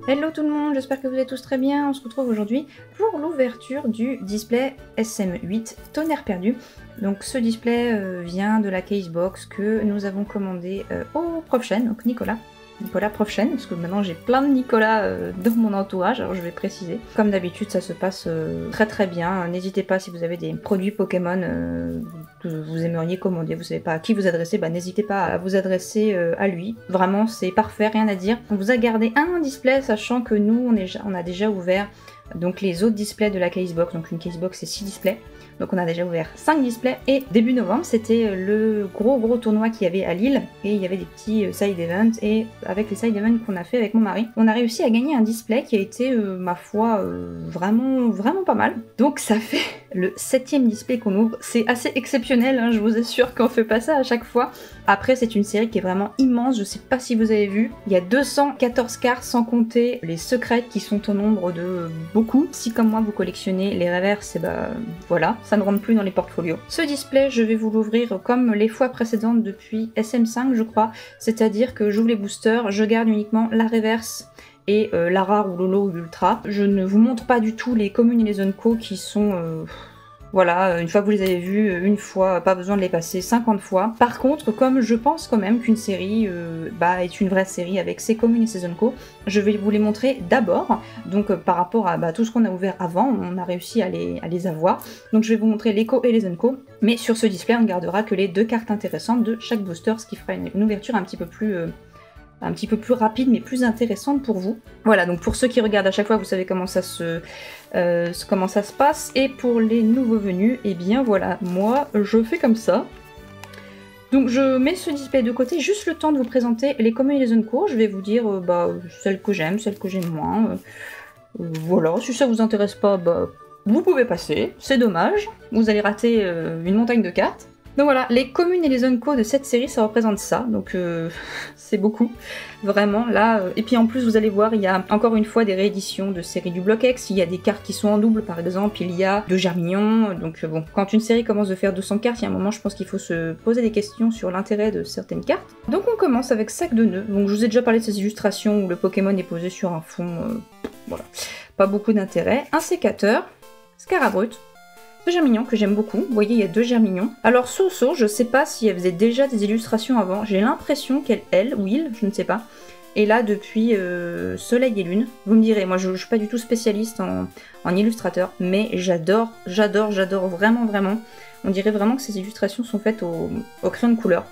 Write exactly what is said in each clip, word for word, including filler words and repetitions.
Hello tout le monde, j'espère que vous êtes tous très bien. On se retrouve aujourd'hui pour l'ouverture du display S M huit Tonnerre perdu. Donc ce display euh, vient de la casebox que nous avons commandé euh, au Profchaîne, donc Nicolas. Nicolas Profchaîne, parce que maintenant j'ai plein de Nicolas euh, dans mon entourage, alors je vais préciser. Comme d'habitude, ça se passe euh, très très bien. N'hésitez pas si vous avez des produits Pokémon euh, que vous aimeriez commander, vous savez pas à qui vous adresser, bah n'hésitez pas à vous adresser euh, à lui. Vraiment, c'est parfait, rien à dire. On vous a gardé un display, sachant que nous, on, est, on a déjà ouvert donc les autres displays de la casebox. Donc une casebox, c'est six displays. Donc on a déjà ouvert cinq displays et début novembre c'était le gros gros tournoi qu'il y avait à Lille et il y avait des petits side events et avec les side events qu'on a fait avec mon mari, on a réussi à gagner un display qui a été euh, ma foi euh, vraiment vraiment pas mal. Donc ça fait le septième display qu'on ouvre, c'est assez exceptionnel, hein, je vous assure qu'on fait pas ça à chaque fois. Après c'est une série qui est vraiment immense, je sais pas si vous avez vu, il y a deux cent quatorze cartes sans compter les secrètes qui sont au nombre de beaucoup. Si comme moi vous collectionnez les reverses, et bah voilà, ça ne rentre plus dans les portfolios. Ce display, je vais vous l'ouvrir comme les fois précédentes depuis S M cinq, je crois. C'est-à-dire que j'ouvre les boosters, je garde uniquement la reverse et euh, la rare ou l'holo ou l'ultra. Je ne vous montre pas du tout les communes et les unco qui sont... Euh, voilà, une fois que vous les avez vus, une fois, pas besoin de les passer cinquante fois. Par contre, comme je pense quand même qu'une série euh, bah, est une vraie série avec ses communes et ses unco, je vais vous les montrer d'abord. Donc euh, par rapport à bah, tout ce qu'on a ouvert avant, on a réussi à les, à les avoir. Donc je vais vous montrer les co et les unco. Mais sur ce display, on ne gardera que les deux cartes intéressantes de chaque booster, ce qui fera une, une ouverture un petit peu plus... Euh, un petit peu plus rapide mais plus intéressante pour vous. Voilà, donc pour ceux qui regardent à chaque fois, vous savez comment ça se, euh, comment ça se passe. Et pour les nouveaux venus, et eh bien voilà, moi je fais comme ça. Donc je mets ce display de côté, juste le temps de vous présenter les communes et les zones courtes. Je vais vous dire euh, bah, celles que j'aime, celles que j'aime moins. Euh, euh, voilà, si ça vous intéresse pas, bah, vous pouvez passer, c'est dommage. Vous allez rater euh, une montagne de cartes. Donc voilà, les communes et les zones co de cette série, ça représente ça, donc euh, c'est beaucoup, vraiment, là. Euh, et puis en plus, vous allez voir, il y a encore une fois des rééditions de séries du bloc X, il y a des cartes qui sont en double, par exemple, il y a deux Germignon, donc euh, bon, quand une série commence de faire deux cents cartes, il y a un moment, je pense qu'il faut se poser des questions sur l'intérêt de certaines cartes. Donc on commence avec Sac de nœuds, donc je vous ai déjà parlé de ces illustrations où le Pokémon est posé sur un fond, euh, voilà, pas beaucoup d'intérêt. Un sécateur, Scarabrut, deux Germignons que j'aime beaucoup, vous voyez il y a deux Germignons. Alors Soso, je sais pas si elle faisait déjà des illustrations avant, j'ai l'impression qu'elle, elle, ou il, je ne sais pas, est là depuis euh, Soleil et Lune. Vous me direz, moi je, je suis pas du tout spécialiste en, en illustrateur, mais j'adore, j'adore, j'adore vraiment, vraiment. On dirait vraiment que ces illustrations sont faites au, au crayon de couleur.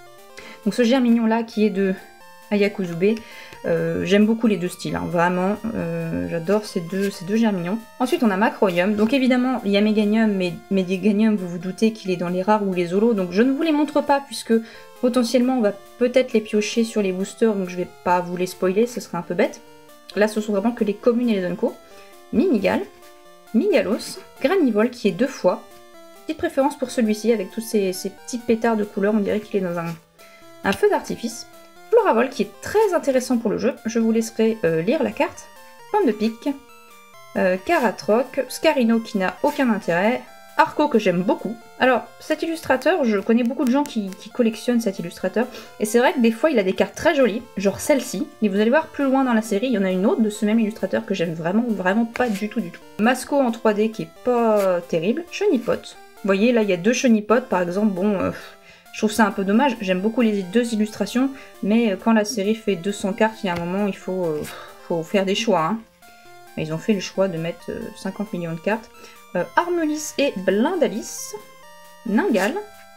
Donc ce Germignon là qui est de Ayakuzube, euh, j'aime beaucoup les deux styles, hein, vraiment, euh, j'adore ces deux, ces deux Germignons. Ensuite on a Macroyum, donc évidemment il y a Meganium, mais Meganium vous vous doutez qu'il est dans les rares ou les holos, donc je ne vous les montre pas puisque potentiellement on va peut-être les piocher sur les boosters, donc je vais pas vous les spoiler, ce serait un peu bête. Là ce sont vraiment que les communes et les unco. Mimigal, Migalos, Granivol qui est deux fois, petite préférence pour celui-ci avec tous ces, ces petits pétards de couleur, on dirait qu'il est dans un, un feu d'artifice. Floravol qui est très intéressant pour le jeu, je vous laisserai euh, lire la carte. Pomme de pique, euh, Caratroc, Scarino qui n'a aucun intérêt, Arco que j'aime beaucoup. Alors cet illustrateur, je connais beaucoup de gens qui, qui collectionnent cet illustrateur, et c'est vrai que des fois il a des cartes très jolies, genre celle-ci, et vous allez voir plus loin dans la série, il y en a une autre de ce même illustrateur que j'aime vraiment, vraiment pas du tout du tout. Masco en trois D qui est pas terrible, Chenipote. Vous voyez là il y a deux Chenipotes par exemple, bon... Euh, je trouve ça un peu dommage, j'aime beaucoup les deux illustrations, mais quand la série fait deux cents cartes, il y a un moment, il faut, euh, faut faire des choix. Hein. Ils ont fait le choix de mettre cinquante millions de cartes. Euh, Armelis et Blindalis, Ningal,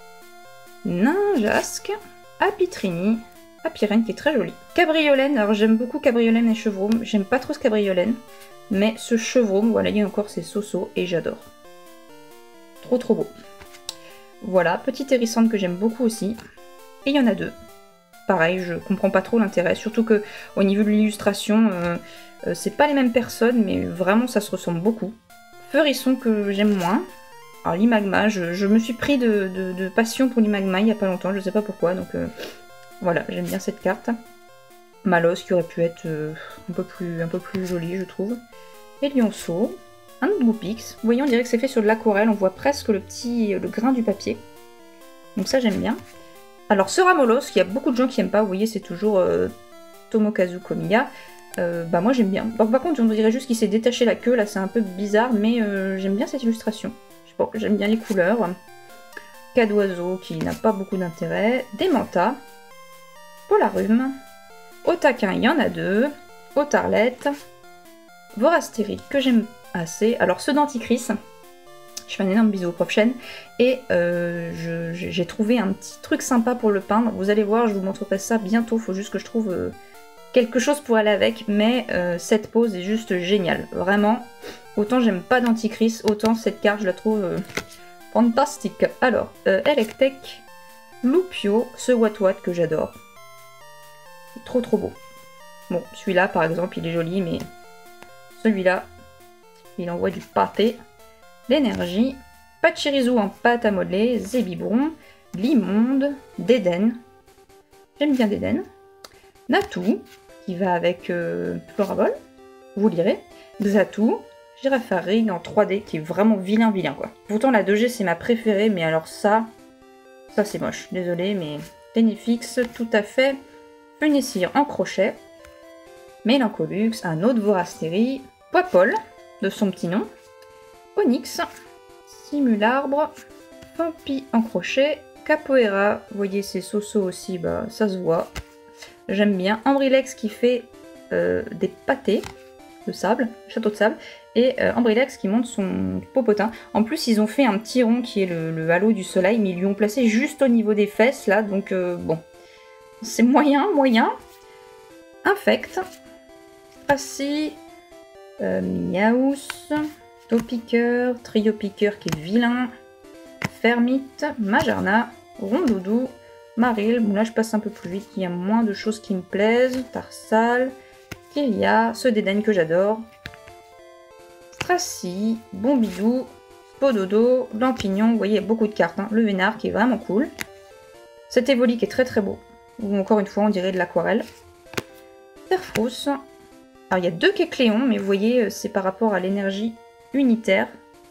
Ninjasque, Apitrini, Apirène qui est très jolie. Cabriolène, alors j'aime beaucoup Cabriolène et Chevrome, j'aime pas trop ce Cabriolène, mais ce Chevrome, voilà, il y a encore ces Soso et j'adore. Trop trop beau. Voilà, petite hérissante que j'aime beaucoup aussi. Et il y en a deux. Pareil, je comprends pas trop l'intérêt, surtout que au niveau de l'illustration, euh, euh, c'est pas les mêmes personnes, mais vraiment ça se ressemble beaucoup. Feurisson que j'aime moins. Alors l'Imagma, je, je me suis pris de, de, de passion pour l'Imagma il y a pas longtemps, je sais pas pourquoi, donc euh, voilà, j'aime bien cette carte. Malos qui aurait pu être euh, un, peu plus, un peu plus joli, je trouve. Et Lionceau. Un autre Goupix. Vous voyez, on dirait que c'est fait sur de l'aquarelle, on voit presque le petit le grain du papier. Donc ça, j'aime bien. Alors, ce Ramolos, il y a beaucoup de gens qui n'aiment pas, vous voyez, c'est toujours euh, Tomokazu Komiya. Euh, bah moi j'aime bien. Par, par contre on dirait juste qu'il s'est détaché la queue, là c'est un peu bizarre, mais euh, j'aime bien cette illustration. Je sais pas, j'aime bien les couleurs. Cas d'oiseau qui n'a pas beaucoup d'intérêt. Des mantas. Polarum. Au taquin il y en a deux. Au tarlette. Vorasteri que j'aime assez. Alors ceux d'Anticris, je fais un énorme bisou au prof Chen. Et euh, j'ai trouvé un petit truc sympa pour le peindre. Vous allez voir, je vous montrerai ça bientôt. Faut juste que je trouve... Euh, quelque chose pour aller avec, mais euh, cette pose est juste géniale. Vraiment, autant j'aime pas d'Anticris, autant cette carte je la trouve euh, fantastique. Alors, euh, Electek, Lupio, ce Wat Wat que j'adore. Trop trop beau. Bon, celui-là par exemple, il est joli, mais celui-là, il envoie du pâté. L'énergie, Pachirisu en pâte à modeler, Zébibron, Limonde, Déden. J'aime bien Déden. Natu, qui va avec euh, Florabol, vous lirez. Xatu, Girafarig en trois D, qui est vraiment vilain vilain quoi. Pourtant la deux G c'est ma préférée, mais alors ça, ça c'est moche, désolé, mais Ténéfix, tout à fait. Funessir en crochet. Mélancolux, un autre Vorasteri. Poipol, de son petit nom. Onyx, Simularbre, Pampi en crochet. Capoeira, vous voyez ces sosos aussi, bah ça se voit. J'aime bien. Ambrilex qui fait euh, des pâtés de sable, château de sable, et euh, Ambrilex qui monte son popotin. En plus, ils ont fait un petit rond qui est le, le halo du soleil, mais ils lui ont placé juste au niveau des fesses, là, donc euh, bon. C'est moyen, moyen. Infect. Tracy. Euh, Miaus. Topiqueur. Trio Piqueur qui est vilain. Fermite. Majarna. Rondoudou. Maril, bon là je passe un peu plus vite, il y a moins de choses qui me plaisent. Tarsal, Kyria, ce Dédaigne que j'adore. Stracy, Bombidou, Pododo, Lampignon, vous voyez il y a beaucoup de cartes. Hein. Le Vénard qui est vraiment cool. Cet Évoli qui est très très beau. Ou encore une fois on dirait de l'aquarelle. Terfrousse. Alors il y a deux Kécléons, mais vous voyez c'est par rapport à l'énergie unitaire.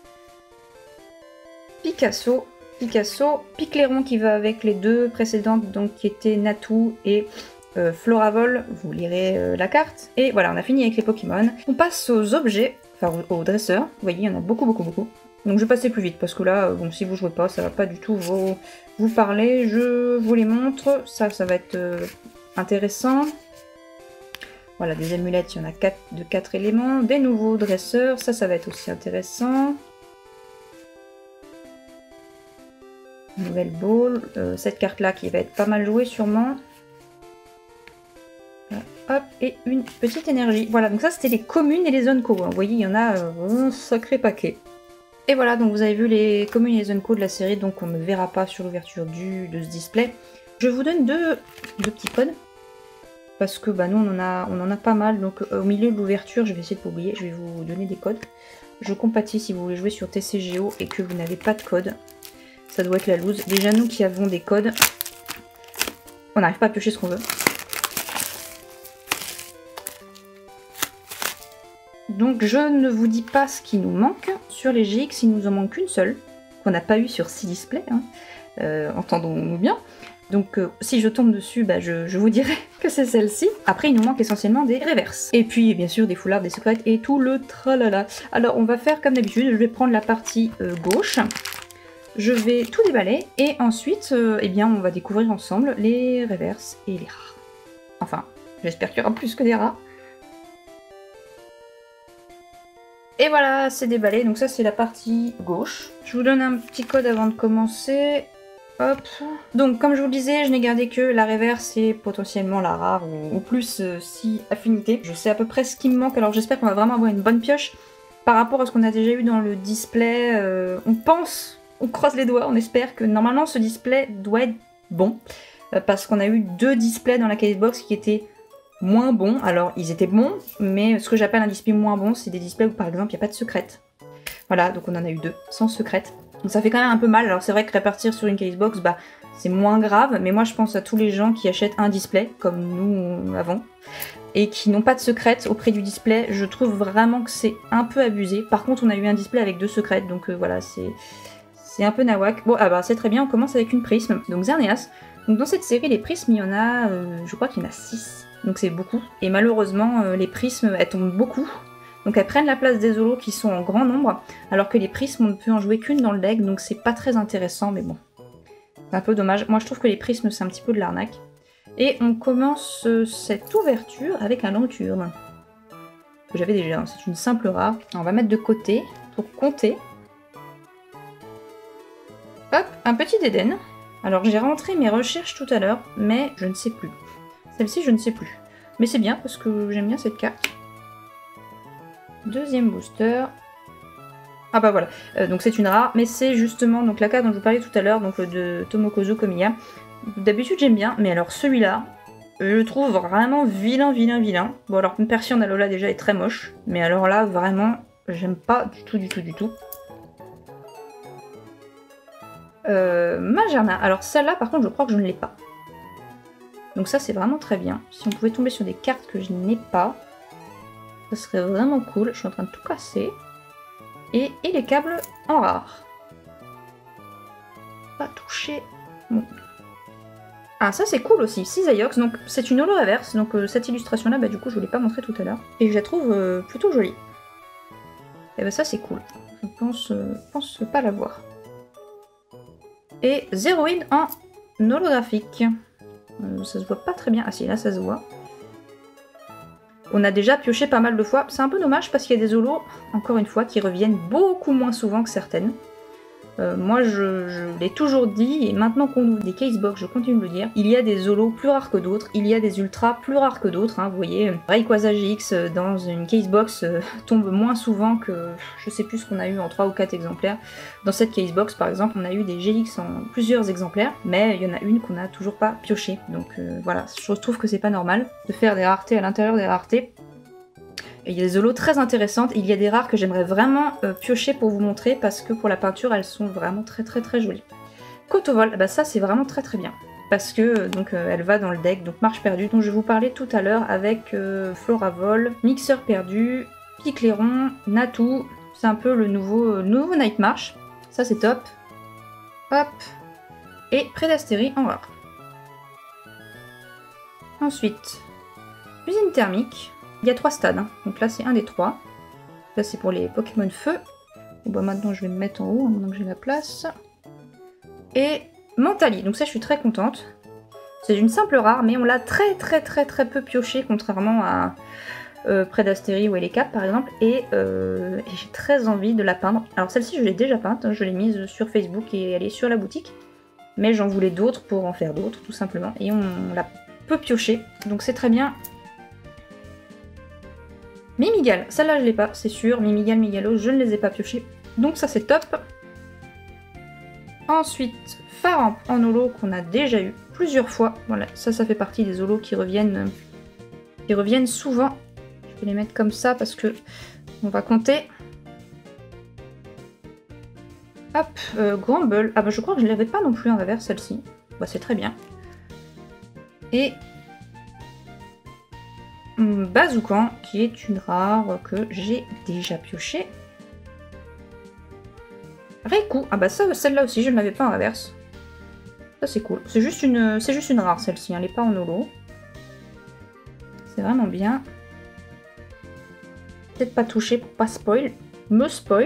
Picasso. Picasso, Picléron qui va avec les deux précédentes, donc qui étaient Natu et euh, Floravol, vous lirez euh, la carte. Et voilà, on a fini avec les Pokémon. On passe aux objets, enfin aux, aux dresseurs, vous voyez, il y en a beaucoup, beaucoup, beaucoup. Donc je vais passer plus vite, parce que là, bon, si vous jouez pas, ça va pas du tout vous, vous parler. Je vous les montre, ça, ça va être euh, intéressant. Voilà, des amulettes, il y en a quatre de quatre éléments. Des nouveaux dresseurs, ça, ça va être aussi intéressant. Nouvelle ball, euh, cette carte là qui va être pas mal jouée sûrement. Euh, hop, et une petite énergie. Voilà, donc ça c'était les communes et les zones co. Hein. Vous voyez, il y en a euh, un sacré paquet. Et voilà, donc vous avez vu les communes et les zones co de la série, donc on ne verra pas sur l'ouverture du de ce display. Je vous donne deux, deux petits codes. Parce que bah, nous on en, a, on en a pas mal, donc euh, au milieu de l'ouverture, je vais essayer de pas oublier, je vais vous donner des codes. Je compatis si vous voulez jouer sur T C G O et que vous n'avez pas de code. Ça doit être la loose. Déjà, nous qui avons des codes, on n'arrive pas à piocher ce qu'on veut. Donc, je ne vous dis pas ce qui nous manque. Sur les G X, il nous en manque une seule, qu'on n'a pas eu sur six displays, hein. euh, entendons-nous bien. Donc, euh, si je tombe dessus, bah, je, je vous dirai que c'est celle-ci. Après, il nous manque essentiellement des reverses. Et puis, bien sûr, des foulards, des secrets et tout le tralala. Alors, on va faire comme d'habitude. Je vais prendre la partie euh, gauche. Je vais tout déballer et ensuite, euh, eh bien, on va découvrir ensemble les reverses et les rares. Enfin, j'espère qu'il y aura plus que des rares. Et voilà, c'est déballé. Donc ça, c'est la partie gauche. Je vous donne un petit code avant de commencer. Hop. Donc, comme je vous le disais, je n'ai gardé que la reverse et potentiellement la rare ou, ou plus euh, si affinité. Je sais à peu près ce qui me manque. Alors, j'espère qu'on va vraiment avoir une bonne pioche par rapport à ce qu'on a déjà eu dans le display. Euh, on pense... On croise les doigts, on espère que normalement ce display doit être bon. Euh, parce qu'on a eu deux displays dans la casebox qui étaient moins bons. Alors ils étaient bons, mais ce que j'appelle un display moins bon, c'est des displays où par exemple il n'y a pas de secrète. Voilà, donc on en a eu deux, sans secrète. Donc ça fait quand même un peu mal. Alors c'est vrai que répartir sur une casebox, bah, c'est moins grave. Mais moi je pense à tous les gens qui achètent un display, comme nous avons, et qui n'ont pas de secrète auprès du display. Je trouve vraiment que c'est un peu abusé. Par contre on a eu un display avec deux secrètes, donc euh, voilà, c'est... C'est un peu nawak. Bon, ah bah c'est très bien, on commence avec une prisme. Donc Xerneas, Donc dans cette série, les prismes, il y en a, euh, je crois qu'il y en a six, donc c'est beaucoup. Et malheureusement, euh, les prismes, elles tombent beaucoup, donc elles prennent la place des holos qui sont en grand nombre, alors que les prismes, on ne peut en jouer qu'une dans le deck, donc c'est pas très intéressant, mais bon. C'est un peu dommage. Moi, je trouve que les prismes, c'est un petit peu de l'arnaque. Et on commence euh, cette ouverture avec un nocturne. Que j'avais déjà, hein. C'est une simple rare. On va mettre de côté pour compter. Hop, un petit Eden. Alors j'ai rentré mes recherches tout à l'heure, mais je ne sais plus. Celle-ci, je ne sais plus. Mais c'est bien parce que j'aime bien cette carte. Deuxième booster. Ah bah voilà, euh, donc c'est une rare, mais c'est justement donc la carte dont je vous parlais tout à l'heure, donc de Tomokozo Komiya. D'habitude j'aime bien, mais alors celui-là, je le trouve vraiment vilain, vilain, vilain. Bon alors une Persian Alola déjà est très moche, mais alors là vraiment, j'aime pas du tout, du tout, du tout. Euh, Magerna, alors celle-là par contre je crois que je ne l'ai pas. Donc ça c'est vraiment très bien. Si on pouvait tomber sur des cartes que je n'ai pas, ça serait vraiment cool. Je suis en train de tout casser. Et, et les câbles en rare. Pas touché. Bon. Ah ça c'est cool aussi, Cisaiox, donc c'est une holo reverse, donc euh, cette illustration là, bah du coup je ne l'ai pas montré tout à l'heure. Et je la trouve euh, plutôt jolie. Et bah ça c'est cool. Je pense, euh, pense pas l'avoir. Et Zéroïde en holographique. Euh, ça se voit pas très bien. Ah si, là ça se voit. On a déjà pioché pas mal de fois. C'est un peu dommage parce qu'il y a des holos, encore une fois, qui reviennent beaucoup moins souvent que certaines. Euh, moi je, je l'ai toujours dit, et maintenant qu'on ouvre des casebox, je continue de le dire, il y a des holos plus rares que d'autres, il y a des ultras plus rares que d'autres, hein, vous voyez, Rayquaza G X dans une casebox euh, tombe moins souvent que, je sais plus ce qu'on a eu en trois ou quatre exemplaires. Dans cette casebox par exemple, on a eu des G X en plusieurs exemplaires, mais il y en a une qu'on n'a toujours pas pioché, donc euh, voilà, je trouve que c'est pas normal de faire des raretés à l'intérieur des raretés. Et il y a des holos très intéressantes, il y a des rares que j'aimerais vraiment euh, piocher pour vous montrer parce que pour la peinture elles sont vraiment très très très jolies. Cotovol, bah ça c'est vraiment très très bien parce que euh, donc euh, elle va dans le deck, donc Marche Perdue dont je vous parlais tout à l'heure avec euh, Floravol, Mixeur Perdu, Picléron, Natu, c'est un peu le nouveau, euh, nouveau Night March, ça c'est top. Hop, et Prédastérie en rare. Ensuite, Usine Thermique. Il y a trois stades, hein. Donc là c'est un des trois. Là c'est pour les Pokémon Feu. Et bon, maintenant je vais me mettre en haut, hein, maintenant que j'ai la place. Et Mentali, donc ça je suis très contente. C'est une simple rare, mais on l'a très très très très peu pioché, contrairement à euh, Prédastérie ou Elecap par exemple. Et, euh, et j'ai très envie de la peindre. Alors celle-ci je l'ai déjà peinte, hein, je l'ai mise sur Facebook et elle est sur la boutique. Mais j'en voulais d'autres pour en faire d'autres, tout simplement. Et on l'a peu pioché, donc c'est très bien. Mimigal, celle-là je l'ai pas, c'est sûr. Mimigal, Migalo, je ne les ai pas piochés. Donc ça c'est top. Ensuite, Faramp en holo qu'on a déjà eu plusieurs fois. Voilà, ça, ça fait partie des holos qui reviennent, qui reviennent souvent. Je vais les mettre comme ça parce que on va compter. Hop, euh, Grumble. Ah bah je crois que je ne l'avais pas non plus en reverse celle-ci. Bah c'est très bien. Et Bazoukan, qui est une rare que j'ai déjà pioché. Raikou, ah bah ça, celle-là aussi, je ne l'avais pas en reverse. Ça c'est cool. C'est juste une, c'est juste une rare celle-ci, hein, elle n'est pas en holo. C'est vraiment bien. Peut-être pas toucher pour pas spoil. Me spoil.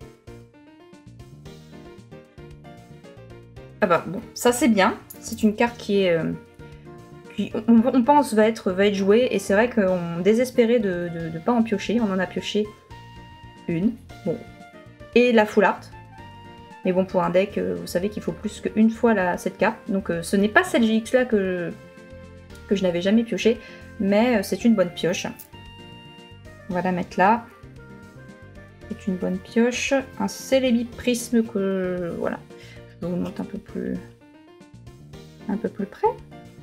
Ah bah bon, ça c'est bien. C'est une carte qui est... Euh, qui, on, on pense va être, va être jouée, et c'est vrai qu'on désespérait de ne pas en piocher. On en a pioché une. Bon. Et la full art. Mais bon, pour un deck, vous savez qu'il faut plus qu'une fois la, cette carte. Donc euh, ce n'est pas cette G X là que, que je n'avais jamais pioché, mais euh, c'est une bonne pioche. On va la mettre là. C'est une bonne pioche. Un Celebi Prisme que... Voilà. Je vais vous le montrer un peu plus... un peu plus près.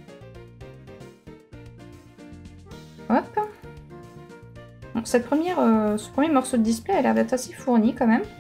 Hop. Bon, cette première, euh, ce premier morceau de display a l'air d'être assez fourni quand même.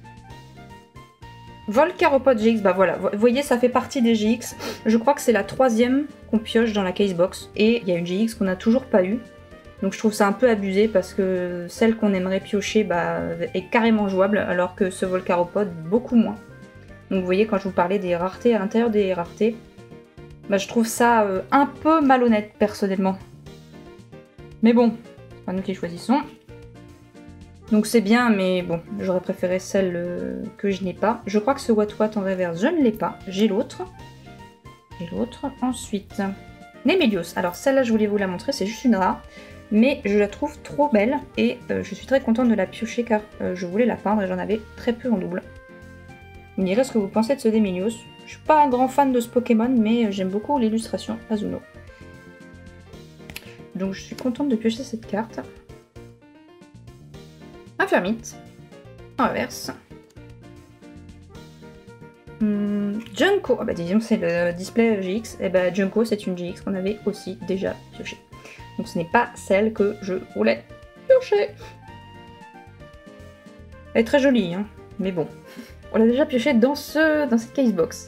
Volcaropod G X, bah voilà, vous voyez ça fait partie des G X. Je crois que c'est la troisième qu'on pioche dans la casebox. Et il y a une G X qu'on n'a toujours pas eue. Donc je trouve ça un peu abusé parce que celle qu'on aimerait piocher bah, est carrément jouable, alors que ce Volcaropod beaucoup moins. Donc vous voyez quand je vous parlais des raretés à l'intérieur des raretés, Bah, je trouve ça euh, un peu malhonnête, personnellement. Mais bon, c'est pas nous qui choisissons. Donc c'est bien, mais bon, j'aurais préféré celle euh, que je n'ai pas. Je crois que ce What What en reverse, je ne l'ai pas. J'ai l'autre. J'ai l'autre. Ensuite, Nemelios. Alors celle-là, je voulais vous la montrer, c'est juste une rare. Mais je la trouve trop belle et euh, je suis très contente de la piocher car euh, je voulais la peindre et j'en avais très peu en double. Vous me direz ce que vous pensez de ce Nemelios. Je suis pas un grand fan de ce Pokémon, mais j'aime beaucoup l'illustration Azuno. Donc je suis contente de piocher cette carte. Un Fermite. En reverse. Hum, Junko. Ah bah disons c'est le display G X. Et bah Junko c'est une G X qu'on avait aussi déjà piochée. Donc ce n'est pas celle que je voulais piocher. Elle est très jolie, hein, mais bon. On l'a déjà pioché dans, ce, dans cette casebox.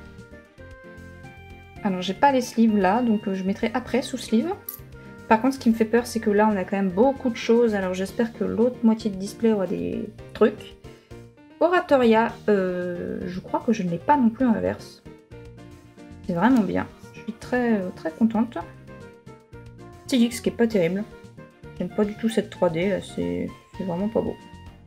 Alors j'ai pas les sleeves là, donc je mettrai après sous sleeve. Par contre ce qui me fait peur c'est que là on a quand même beaucoup de choses, alors j'espère que l'autre moitié de display aura des trucs. Oratoria, euh, je crois que je ne l'ai pas non plus en reverse. C'est vraiment bien, je suis très, très contente. Stylix qui est pas terrible. J'aime pas du tout cette trois D, c'est vraiment pas beau.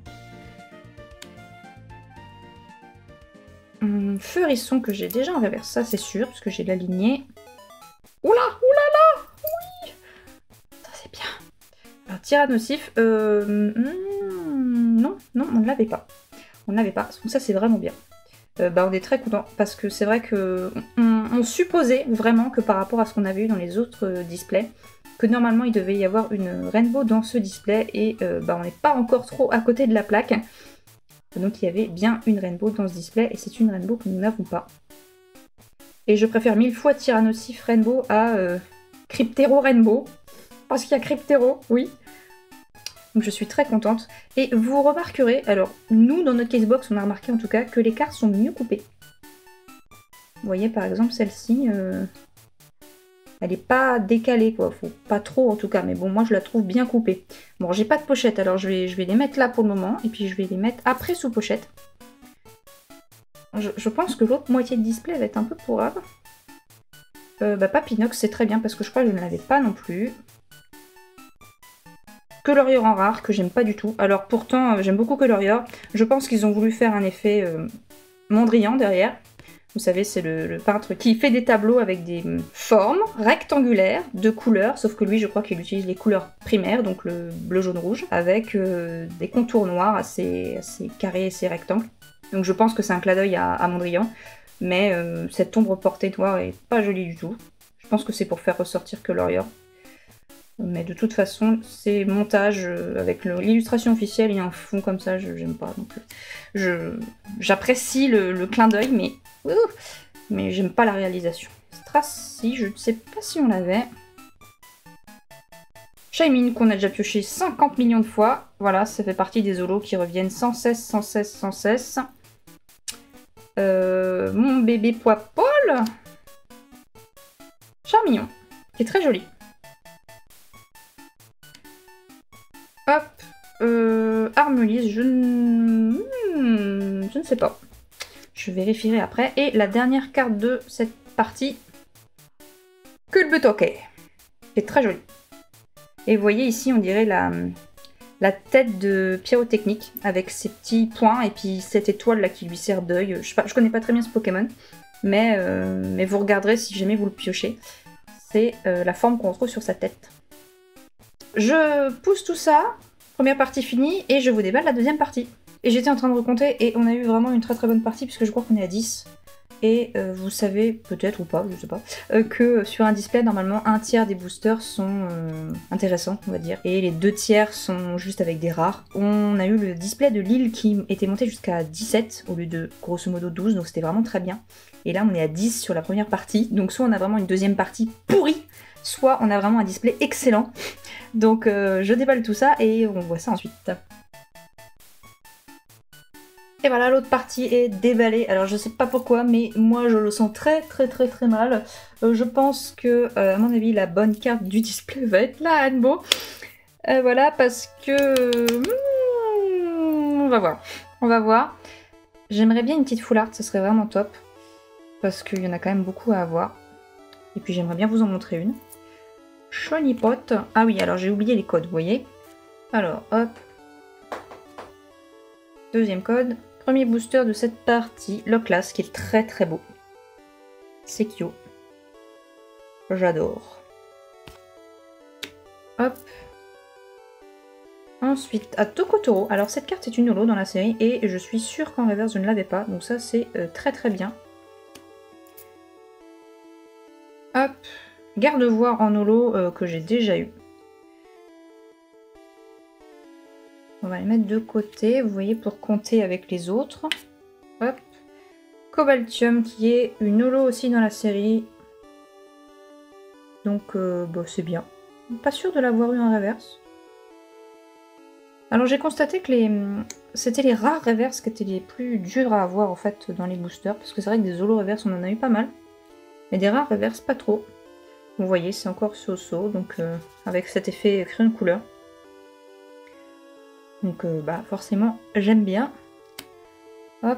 Hum, Feurisson que j'ai déjà en reverse, ça c'est sûr, parce que j'ai la lignée. Oula, oulala, oui, ça c'est bien. Alors Tyrannosif, euh, hmm, non, non, on ne l'avait pas. On ne l'avait pas, donc ça c'est vraiment bien. Euh, bah, on est très content parce que c'est vrai que on, on supposait vraiment que par rapport à ce qu'on avait eu dans les autres euh, displays, que normalement il devait y avoir une rainbow dans ce display et euh, bah, on n'est pas encore trop à côté de la plaque. Donc il y avait bien une rainbow dans ce display et c'est une rainbow que nous n'avons pas. Et je préfère mille fois Tyrannosif Rainbow à euh, Cryptero Rainbow. Parce qu'il y a Cryptero, oui. Donc je suis très contente. Et vous remarquerez, alors nous dans notre casebox on a remarqué en tout cas que les cartes sont mieux coupées. Vous voyez par exemple celle-ci, euh, elle n'est pas décalée quoi, faut pas trop en tout cas, mais bon moi je la trouve bien coupée. Bon j'ai pas de pochette alors je vais, je vais les mettre là pour le moment et puis je vais les mettre après sous pochette. Je, je pense que l'autre moitié de display va être un peu pourrave. Euh, bah Papinox c'est très bien parce que je crois que je ne l'avais pas non plus. Colorior en rare, que j'aime pas du tout. Alors pourtant, euh, j'aime beaucoup Colorior. Je pense qu'ils ont voulu faire un effet euh, Mondrian derrière. Vous savez, c'est le, le peintre qui fait des tableaux avec des formes rectangulaires de couleurs, sauf que lui, je crois qu'il utilise les couleurs primaires, donc le bleu, jaune, rouge, avec euh, des contours noirs assez, assez carrés et assez rectangles. Donc je pense que c'est un clin d'œil à, à Mondrian, mais euh, cette ombre portée noire est pas jolie du tout. Je pense que c'est pour faire ressortir Colorior. Mais de toute façon, ces montages euh, avec l'illustration officielle et un fond comme ça, je j'aime pas. Donc, je j'apprécie le, le clin d'œil, mais ouh, mais j'aime pas la réalisation. Strassy, je ne sais pas si on l'avait. Shaymin, qu'on a déjà pioché cinquante millions de fois. Voilà, ça fait partie des holos qui reviennent sans cesse, sans cesse, sans cesse. Euh, mon bébé pois Paul. Charmillon, qui est très joli. Hop, euh, Armelise, je ne... Hmm, je ne sais pas. Je vérifierai après. Et la dernière carte de cette partie, Culbutoke, qui est très jolie. Et vous voyez ici, on dirait la, la tête de Pyrotechnique, avec ses petits points et puis cette étoile là qui lui sert d'œil. Je, je connais pas très bien ce Pokémon, mais, euh, mais vous regarderez si jamais vous le piochez. C'est euh, la forme qu'on retrouve sur sa tête. Je pousse tout ça, première partie finie, et je vous déballe la deuxième partie. Et j'étais en train de recompter, et on a eu vraiment une très très bonne partie, puisque je crois qu'on est à dix. Et euh, vous savez, peut-être ou pas, je sais pas, euh, que sur un display, normalement, un tiers des boosters sont euh, intéressants, on va dire. Et les deux tiers sont juste avec des rares. On a eu le display de Lille qui était monté jusqu'à dix-sept, au lieu de grosso modo douze, donc c'était vraiment très bien. Et là, on est à dix sur la première partie, donc soit on a vraiment une deuxième partie pourrie, soit on a vraiment un display excellent. Donc euh, je déballe tout ça et on voit ça ensuite. Et voilà, l'autre partie est déballée. Alors je sais pas pourquoi, mais moi je le sens très très très très mal. Euh, je pense que, euh, à mon avis, la bonne carte du display va être la Rainbow. Euh, voilà, parce que... Hmm, on va voir. On va voir. J'aimerais bien une petite full art, ce serait vraiment top. Parce qu'il y en a quand même beaucoup à avoir. Et puis j'aimerais bien vous en montrer une. Chonipot. Ah oui, alors j'ai oublié les codes, vous voyez. Alors, hop. Deuxième code. Premier booster de cette partie, Loclas, qui est très très beau. Sekio. J'adore. Hop. Ensuite, à Tokotoro. Alors cette carte est une holo dans la série et je suis sûre qu'en reverse je ne l'avais pas. Donc ça c'est euh, très très bien. Hop. Garde-voix en holo euh, que j'ai déjà eu. On va les mettre de côté, vous voyez, pour compter avec les autres. Hop. Cobaltium qui est une holo aussi dans la série. Donc euh, bah, c'est bien. Pas sûr de l'avoir eu en reverse. Alors j'ai constaté que les c'était les rares reverses qui étaient les plus durs à avoir en fait dans les boosters. Parce que c'est vrai que des holo reverses on en a eu pas mal. Mais des rares reverses pas trop. Vous voyez, c'est encore so-so, donc euh, avec cet effet crayon de couleur. Donc euh, bah forcément, j'aime bien. Hop.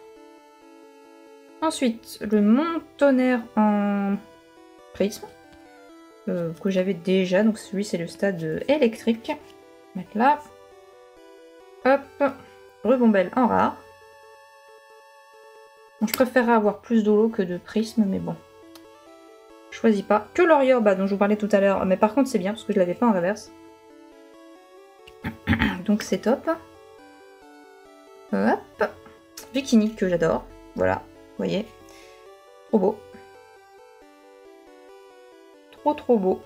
Ensuite, le Mont Tonnerre en prisme, euh, que j'avais déjà, donc celui c'est le stade électrique. Mettre là. Hop. Rebombelle en rare. Bon, je préférerais avoir plus d'holo que de prisme, mais bon. Je choisis pas. Que l'Orior, bah, dont je vous parlais tout à l'heure. Mais par contre, c'est bien parce que je l'avais pas en reverse. Donc c'est top. Hop. Bikini que j'adore. Voilà. Vous voyez. Trop beau. Trop trop beau.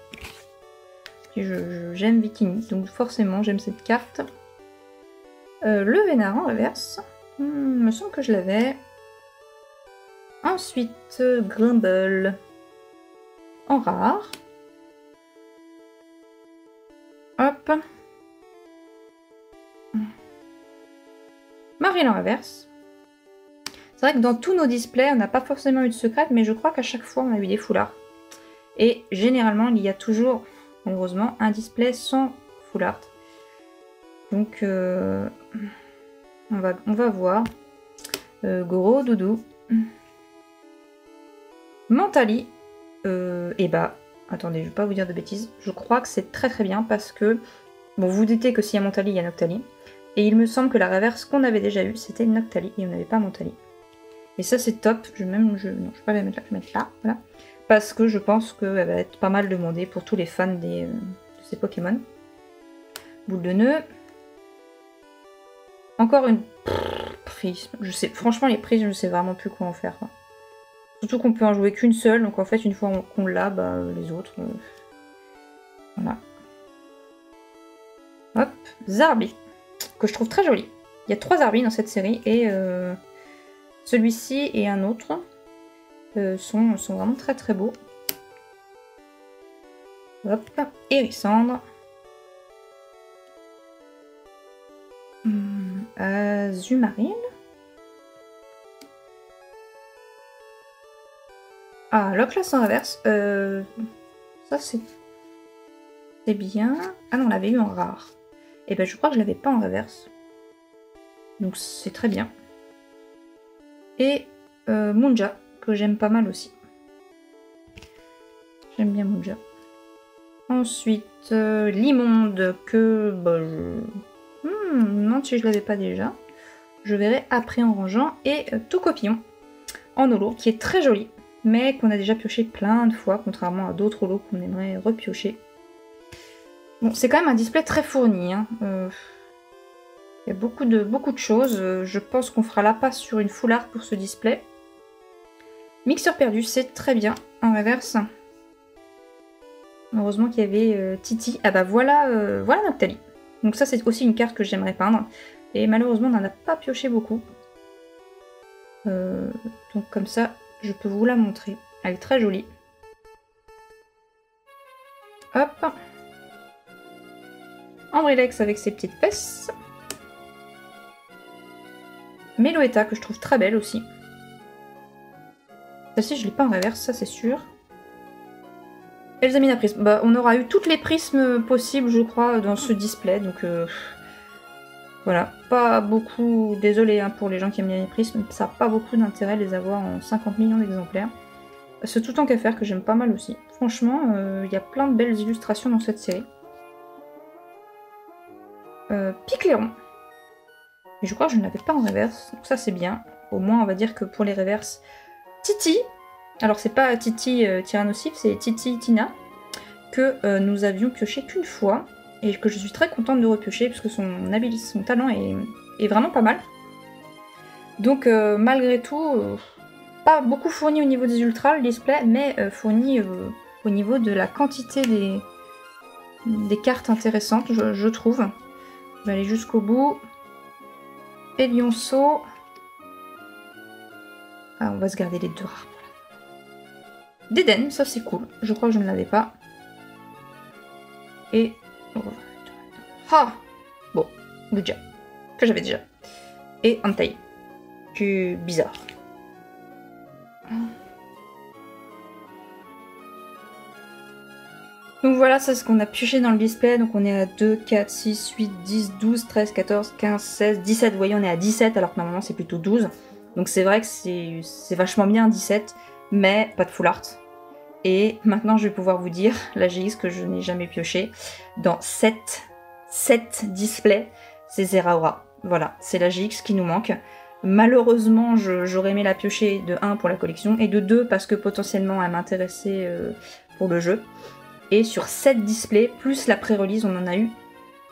J'aime Bikini. Donc forcément, j'aime cette carte. Euh, le Vénard en reverse. Hmm, il me semble que je l'avais. Ensuite, Grumble. En rare. Hop. Maril en reverse. C'est vrai que dans tous nos displays, on n'a pas forcément eu de secret, mais je crois qu'à chaque fois, on a eu des foulards. Et généralement, il y a toujours, heureusement, un display sans foulard. Donc, euh, on, va, on va voir. Euh, gros doudou. Mentali. Euh, et bah, attendez, je vais pas vous dire de bêtises. Je crois que c'est très très bien parce que, bon, vous vous doutez que s'il y a Mentali, il y a Noctali. Et il me semble que la reverse qu'on avait déjà eue, c'était Noctali et on n'avait pas Mentali. Et ça, c'est top. Je vais même, je, non, je vais pas la mettre là, je vais mettre là, voilà. Parce que je pense qu'elle va être pas mal demandée pour tous les fans des, euh, de ces Pokémon. Boule de nœud. Encore une prisme. Je sais, franchement, les prismes, je sais vraiment plus quoi en faire, quoi. Surtout qu'on peut en jouer qu'une seule, donc en fait, une fois qu'on l'a, bah, les autres... Euh, voilà. Hop, Zarbi, que je trouve très joli. Il y a trois Zarbi dans cette série, et euh, celui-ci et un autre euh, sont, sont vraiment très très beaux. Hop, Hérissandre. Hum, Azumarill. Ah, Loclas en reverse. Euh, ça, c'est bien. Ah non, on l'avait eu en rare. Et ben, je crois que je l'avais pas en reverse. Donc, c'est très bien. Et euh, Munja, que j'aime pas mal aussi. J'aime bien Munja. Ensuite, euh, l'immonde, que... Bah, je... Hmm, non, si je l'avais pas déjà. Je verrai après en rangeant. Et euh, tout copillon en holo, qui est très joli. Mais qu'on a déjà pioché plein de fois, contrairement à d'autres holos qu'on aimerait repiocher. Bon, c'est quand même un display très fourni. Hein. Euh, il y a beaucoup de, beaucoup de choses. Euh, je pense qu'on fera la passe sur une full art pour ce display. Mixeur perdu, c'est très bien. En reverse. Heureusement qu'il y avait euh, Titi. Ah bah voilà, euh, voilà Noctali. Donc ça, c'est aussi une carte que j'aimerais peindre. Et malheureusement, on n'en a pas pioché beaucoup. Euh, donc comme ça... Je peux vous la montrer. Elle est très jolie. Hop. Ambrilex avec ses petites fesses. Meloetta que je trouve très belle aussi. Celle-ci je ne l'ai pas en reverse, ça c'est sûr. Elsamina Prisme. Bah, on aura eu toutes les prismes possibles je crois dans ce display. Donc euh, voilà. Pas beaucoup. Désolé hein, pour les gens qui aiment bien les prismes. Ça n'a pas beaucoup d'intérêt de les avoir en cinquante millions d'exemplaires. Ce tout en qu'à faire que j'aime pas mal aussi. Franchement, il euh, y a plein de belles illustrations dans cette série. Euh, Picléron. Et je crois que je ne l'avais pas en reverse, donc ça c'est bien. Au moins on va dire que pour les reverses, Titi, alors c'est pas Titi euh, Tyrannosif, c'est Titi Tina, que euh, nous avions pioché qu'une fois, et que je suis très contente de repiocher, parce que son habilité, son talent est, est vraiment pas mal. Donc euh, malgré tout, euh, pas beaucoup fourni au niveau des ultras le display, mais euh, fourni euh, au niveau de la quantité des, des cartes intéressantes, je, je trouve. Je vais aller jusqu'au bout. Et Lionceau. Ah, on va se garder les deux rares. D'Eden, ça c'est cool. Je crois que je ne l'avais pas. Et... Ah bon, Lugia, que j'avais déjà. Et Entei, que bizarre. Donc voilà, ça c'est ce qu'on a pioché dans le display. Donc on est à deux, quatre, six, huit, dix, douze, treize, quatorze, quinze, seize, dix-sept. Vous voyez, on est à dix-sept alors que normalement c'est plutôt douze. Donc c'est vrai que c'est vachement bien dix-sept, mais pas de full art. Et maintenant je vais pouvoir vous dire la G X que je n'ai jamais pioché. Dans sept, sept displays, c'est Zeraora. Voilà, c'est la G X qui nous manque. Malheureusement, j'aurais aimé la piocher de un pour la collection et de deux parce que potentiellement elle m'intéressait euh, pour le jeu. Et sur sept displays, plus la pré-release, on en a eu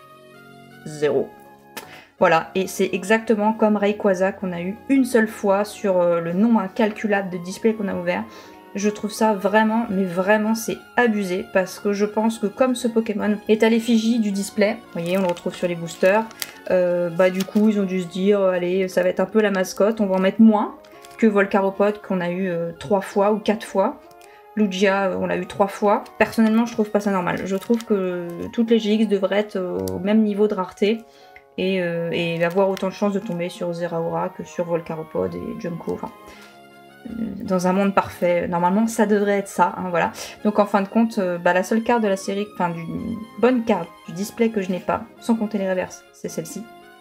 zéro. Voilà, et c'est exactement comme Rayquaza qu'on a eu une seule fois sur euh, le nombre incalculable de displays qu'on a ouvert. Je trouve ça vraiment, mais vraiment, c'est abusé, parce que je pense que comme ce Pokémon est à l'effigie du display, vous voyez, on le retrouve sur les boosters, euh, bah du coup, ils ont dû se dire, allez, ça va être un peu la mascotte, on va en mettre moins que Volcaropod, qu'on a eu euh, trois fois ou quatre fois. Lugia, on l'a eu trois fois. Personnellement, je trouve pas ça normal. Je trouve que toutes les G X devraient être au même niveau de rareté et, euh, et avoir autant de chances de tomber sur Zeraora que sur Volcaropod et Junko. Enfin, dans un monde parfait, normalement, ça devrait être ça. Hein, voilà. Donc en fin de compte, euh, bah, la seule carte de la série, enfin, d'une bonne carte du display que je n'ai pas, sans compter les reverses, c'est celle-ci.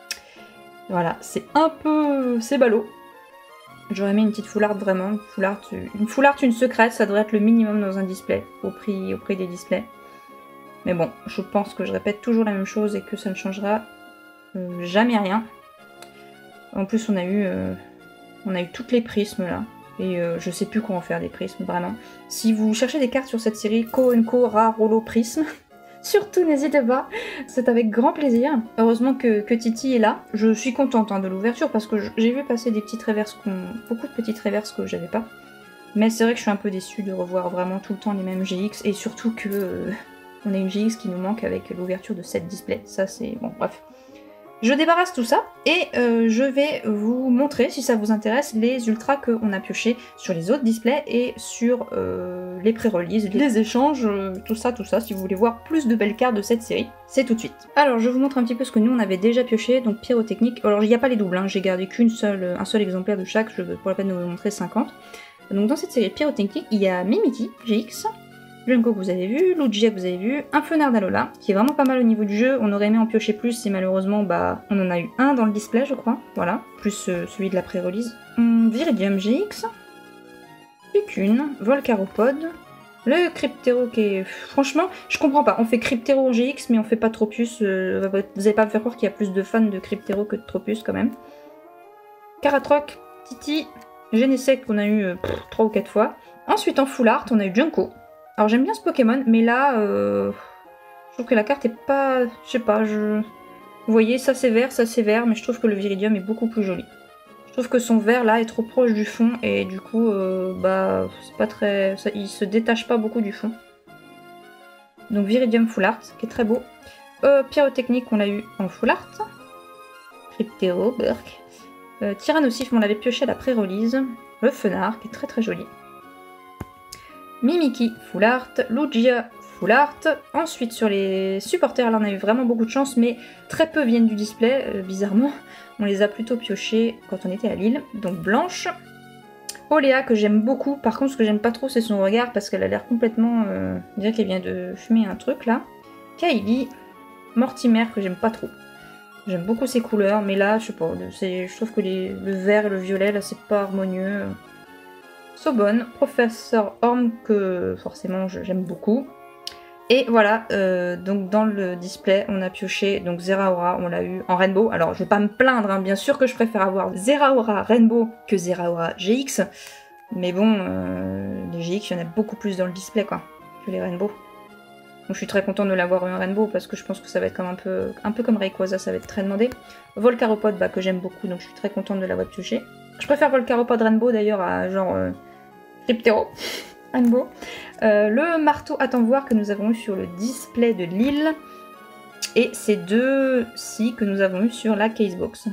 Voilà, c'est un peu... c'est ballot. J'aurais mis une petite full art vraiment, full art, une full art, une secrète, ça devrait être le minimum dans un display, au prix, au prix des displays. Mais bon, je pense que je répète toujours la même chose et que ça ne changera euh, jamais rien. En plus, on a eu, euh, on a eu toutes les prismes là, et euh, je sais plus quoi en faire des prismes, vraiment. Si vous cherchez des cartes sur cette série, Ko Co, Rare, Holo, Prisme, surtout n'hésitez pas, c'est avec grand plaisir. Heureusement que, que Titi est là. Je suis contente hein, de l'ouverture parce que j'ai vu passer des petites reverses, beaucoup de petites reverses que j'avais pas. Mais c'est vrai que je suis un peu déçue de revoir vraiment tout le temps les mêmes G X et surtout que euh, on a une G X qui nous manque avec l'ouverture de sept displays. Ça c'est... bon bref. Je débarrasse tout ça et euh, je vais vous montrer, si ça vous intéresse, les ultras qu'on a piochés sur les autres displays et sur euh, les pré-releases, les échanges, euh, tout ça, tout ça, si vous voulez voir plus de belles cartes de cette série, c'est tout de suite. Alors je vous montre un petit peu ce que nous on avait déjà pioché, donc pyrotechnique. Alors il n'y a pas les doubles, hein, j'ai gardé qu'une seule, un seul exemplaire de chaque, je veux pour la peine de vous montrer cinquante. Donc dans cette série pyrotechnique, il y a Mimikyu, G X, Junko que vous avez vu, Lugia que vous avez vu, un Fenard d'Alola, qui est vraiment pas mal au niveau du jeu. On aurait aimé en piocher plus et malheureusement, bah, on en a eu un dans le display, je crois. Voilà, plus euh, celui de la pré-release. Hum, Viridium G X, Suicune, Volcaropod, le Cryptero qui est... franchement, je comprends pas. On fait Cryptero G X, mais on fait pas Tropius. Euh, vous allez pas me faire croire qu'il y a plus de fans de Cryptero que de Tropius quand même. Karatroc, Titi, Genesect qu'on a eu trois ou quatre fois. Ensuite, en full art, on a eu Junko. Alors j'aime bien ce Pokémon, mais là, euh, je trouve que la carte est pas... je sais pas, je... vous voyez, ça c'est vert, ça c'est vert, mais je trouve que le Viridium est beaucoup plus joli. Je trouve que son vert là est trop proche du fond, et du coup, euh, bah, c'est pas très... Ça, il se détache pas beaucoup du fond. Donc Viridium Full Art, qui est très beau. Euh, Pyrotechnique, on l'a eu en Full Art. Cryptero, Burk. Euh, Tyrannosif, on l'avait pioché à la pré-release. Le Fenard, qui est très très joli. Mimikyu, full art, Lugia, full art. Ensuite, sur les supporters, là on a eu vraiment beaucoup de chance, mais très peu viennent du display, euh, bizarrement. On les a plutôt piochés quand on était à Lille. Donc Blanche. Oléa, que j'aime beaucoup. Par contre, ce que j'aime pas trop, c'est son regard, parce qu'elle a l'air complètement... Euh, on dirait qu'elle vient de fumer un truc, là. Kaili. Mortimer, que j'aime pas trop. J'aime beaucoup ses couleurs, mais là, je sais pas, je trouve que les, le vert et le violet, là, c'est pas harmonieux. Sobonne, Professeur Orm, que forcément j'aime beaucoup. Et voilà, euh, donc dans le display, on a pioché donc Zeraora, on l'a eu en Rainbow. Alors je vais pas me plaindre, hein, bien sûr que je préfère avoir Zeraora Rainbow que Zeraora G X. Mais bon, euh, les G X, il y en a beaucoup plus dans le display quoi, que les Rainbow. Donc je suis très contente de l'avoir eu en Rainbow parce que je pense que ça va être comme un peu, un peu comme Rayquaza, ça va être très demandé. Volcaropod, bah, que j'aime beaucoup, donc je suis très contente de l'avoir pioché. Je préfère Volcaropod Rainbow d'ailleurs à genre euh, Cryptero Rainbow. Euh, le marteau attend voir que nous avons eu sur le display de l'île. Et ces deux-ci que nous avons eu sur la casebox.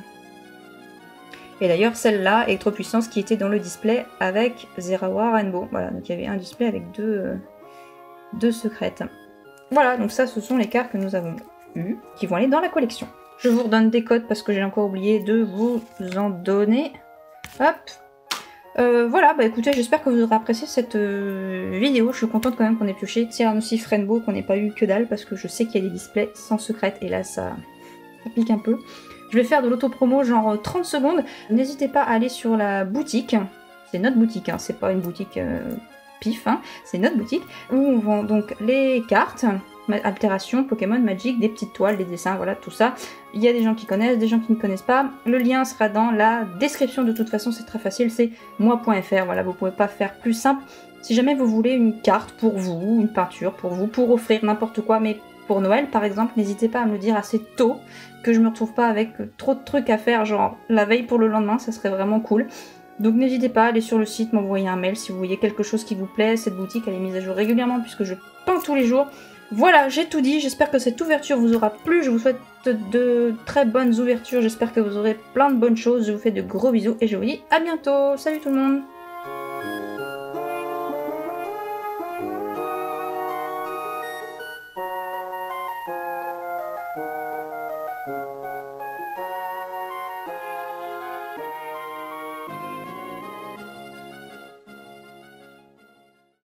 Et d'ailleurs celle-là, Électropuissance, qui était dans le display avec Zeraora Rainbow. Voilà, donc il y avait un display avec deux, euh, deux secrètes. Voilà, donc ça ce sont les cartes que nous avons eues, qui vont aller dans la collection. Je vous redonne des codes parce que j'ai encore oublié de vous en donner. Hop. Euh, voilà, bah écoutez, j'espère que vous aurez apprécié cette euh, vidéo. Je suis contente quand même qu'on ait pioché Tyrannosif Rainbow, qu'on n'ait pas eu que dalle, parce que je sais qu'il y a des displays sans secrète, et là ça, ça pique un peu. Je vais faire de l'auto-promo genre trente secondes. N'hésitez pas à aller sur la boutique, c'est notre boutique, hein, c'est pas une boutique euh, pif, hein, c'est notre boutique, où on vend donc les cartes, altération, Pokémon, Magic, des petites toiles, des dessins, voilà, tout ça. Il y a des gens qui connaissent, des gens qui ne connaissent pas. Le lien sera dans la description, de toute façon, c'est très facile, c'est moi point F R, voilà, vous pouvez pas faire plus simple. Si jamais vous voulez une carte pour vous, une peinture pour vous, pour offrir n'importe quoi, mais pour Noël par exemple, n'hésitez pas à me le dire assez tôt, que je me retrouve pas avec trop de trucs à faire, genre la veille pour le lendemain, ça serait vraiment cool. Donc n'hésitez pas à aller sur le site, m'envoyer un mail si vous voyez quelque chose qui vous plaît. Cette boutique elle est mise à jour régulièrement puisque je peins tous les jours. Voilà, j'ai tout dit, j'espère que cette ouverture vous aura plu, je vous souhaite de très bonnes ouvertures, j'espère que vous aurez plein de bonnes choses, je vous fais de gros bisous et je vous dis à bientôt, salut tout le monde! Thank you.